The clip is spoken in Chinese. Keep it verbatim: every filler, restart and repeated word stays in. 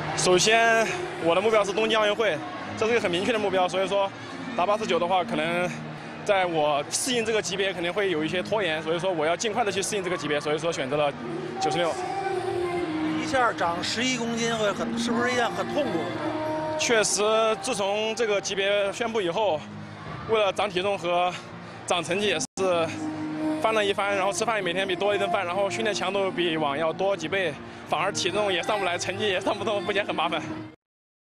首先，我的目标是东京奥运会，这是一个很明确的目标。所以说，打八十九的话，可能在我适应这个级别肯定会有一些拖延，所以说我要尽快的去适应这个级别，所以说选择了九十六。 一下长十一公斤会很，是不是一件很痛苦的事？ 确实，自从这个级别宣布以后，为了长体重和长成绩也是翻了一番，然后吃饭也每天比多一顿饭，然后训练强度比往要多几倍，反而体重也上不来，成绩也上不动，目前很麻烦。